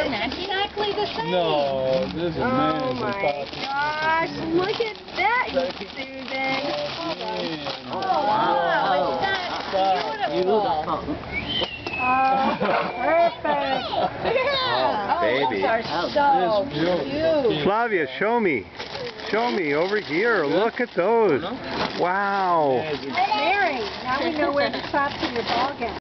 exactly the same. No, this is man. Oh my gosh, look at that, Susan. Oh, wow, isn't that beautiful? Perfect. Yeah. Oh, baby. Those are so cute. Flavia, show me. Show me over here. Look at those. Wow. Mary, now we know where to stop to your ball game.